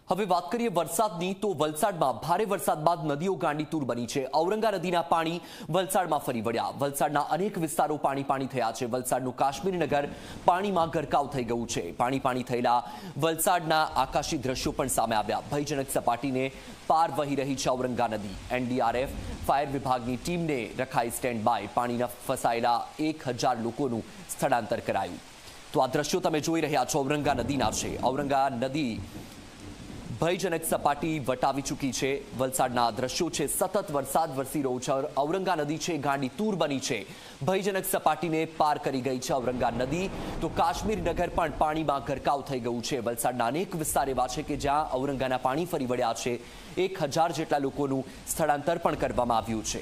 હવે વાત કરીએ વરસાદની તો વલસાડમાં ભારે વરસાદ બાદ નદીઓ ગાંડીતુર બની છે। ઔરંગા નદીના પાણી વલસાડમાં ફરી વળ્યા। વલસાડના અનેક વિસ્તારો પાણી થયા છે। વલસાડનું કાશ્મીર નગર પાણીમાં ગરકાવ થઈ ગયું છે। પાણી થયેલા વલસાડના આકાશી દ્રશ્યો પણ સામે આવ્યા। ભયજનક સપાટીને પાર વહી રહી છે ઔરંગા નદી। એનડીઆરએફ ફાયર વિભાગની ટીમને રખાઈ સ્ટેન્ડ બાય। પાણીના ફસાયેલા 1000 લોકોનું સ્થળાંતર કરાયું। તો આ દ્રશ્યો તમે જોઈ રહ્યા છો ઔરંગા નદીના છે। ઔરંગા નદી ભયજનક સપાટી વટાવી ચૂકી છે। વલસાડના દ્રશ્યો છે। સતત વરસાદ વરસી રહ્યો છે। ઔરંગા નદી છે ગાંડીતુર બની છે। ભયજનક સપાટીને પાર કરી ગઈ છે ઔરંગા નદી। તો કાશ્મીર નગર પણ પાણીમાં ગરકાવ થઈ ગયું છે। વલસાડના અનેક વિસ્તાર એવા છે કે જ્યાં ઔરંગાના પાણી ફરી વળ્યા છે। 1000 જેટલા લોકોનું સ્થળાંતર પણ કરવામાં આવ્યું છે।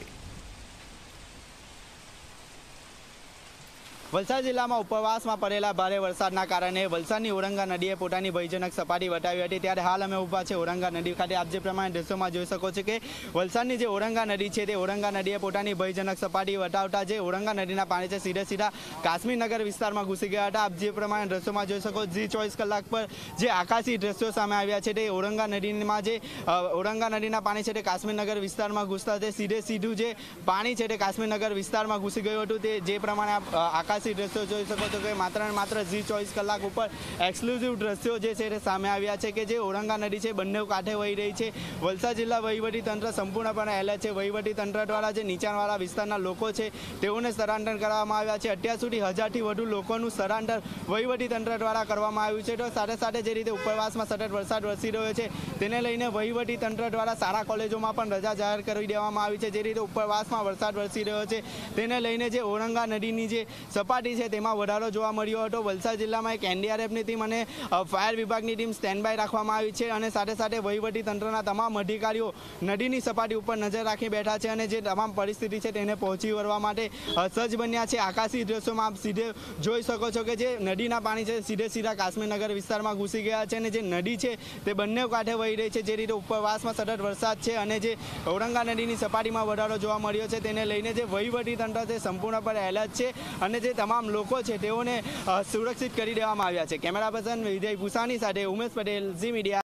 વલસાડ જિલ્લામાં ઉપરવાસમાં પડેલા ભારે વરસાદના કારણે વલસાડની ઔરંગા નદીએ પોતાની ભયજનક સપાટી વટાવી હતી। ત્યારે હાલ અમે ઊભા છે ઔરંગા નદી ખાતે। આપ જે પ્રમાણે દ્રશ્યોમાં જોઈ શકો છો કે વલસાડની જે ઔરંગા નદી છે તે ઔરંગા નદીએ પોતાની ભયજનક સપાટી વટાવતા જે ઔરંગા નદીના પાણી છે સીધા કાશ્મીર નગર વિસ્તારમાં ઘૂસી ગયા હતા। આપ જે પ્રમાણે દ્રશ્યોમાં જોઈ શકો જી 24 કલાક પર જે આકાશી દ્રશ્યો સામે આવ્યા છે તે ઔરંગા નદીમાં જે ઔરંગા નદીના પાણી છે તે કાશ્મીર નગર વિસ્તારમાં ઘૂસતા તે સીધું જે પાણી છે તે કાશ્મીર નગર વિસ્તારમાં ઘૂસી ગયું હતું। તે જે પ્રમાણે આકાશ દ્રશ્યો જોઈ શકો છો કે માત્ર ને માત્ર જી 24 કલાક ઉપર એક્સક્લુઝિવ દ્રશ્યો જે છે તે સામે આવ્યા છે કે જે ઔરંગા નદી છે બંને કાંઠે વહી રહી છે। વલસાડ જિલ્લા વહીવટી તંત્ર સંપૂર્ણપણે એલર્ટ છે। વહીવટી તંત્ર દ્વારા જે નીચાણવાળા વિસ્તારના લોકો છે તેઓને સ્થળાંતર કરવામાં આવ્યા છે। અત્યાર સુધી 1000થી વધુ લોકોનું સ્થળાંતર વહીવટી તંત્ર દ્વારા કરવામાં આવ્યું છે। તો સાથે જે રીતે ઉપરવાસમાં સતત વરસાદ વરસી રહ્યો છે તેને લઈને વહીવટી તંત્ર દ્વારા શાળા કોલેજોમાં પણ રજા જાહેર કરી દેવામાં આવી છે। જે રીતે ઉપરવાસમાં વરસાદ વરસી રહ્યો છે તેને લઈને જે ઔરંગા નદીની જે સપાટી છે તેમાં વધારો જોવા મળ્યો હતો। વલસાડ જિલ્લામાં એક એનડીઆરએફની ટીમ અને ફાયર વિભાગની ટીમ સ્ટેન્ડ બાય રાખવામાં આવી છે અને સાથે વહીવટી તંત્રના તમામ અધિકારીઓ નદીની સપાટી ઉપર નજર રાખી બેઠા છે અને જે તમામ પરિસ્થિતિ છે તેને પહોંચી વળવા માટે સજ્જ બન્યા છે। આકાશી દ્રશ્યોમાં આપ સીધે જોઈ શકો છો કે જે નદીના પાણી છે સીધા કાશ્મીર નગર વિસ્તારમાં ઘૂસી ગયા છે અને જે નદી છે તે બંને કાંઠે વહી રહી છે। જે રીતે ઉપરવાસમાં સતત વરસાદ છે અને જે ઔરંગા નદીની સપાટીમાં વધારો જોવા મળ્યો છે તેને લઈને જે વહીવટી તંત્ર છે સંપૂર્ણપણે એલર્ટ છે અને જે તમામ લોકો છે તેઓને સુરક્ષિત કરી દેવામાં આવ્યા છે। કેમેરા પર્સન વિજય ભૂસાની સાથે ઉમેશ પટેલ, ઝી મીડિયા।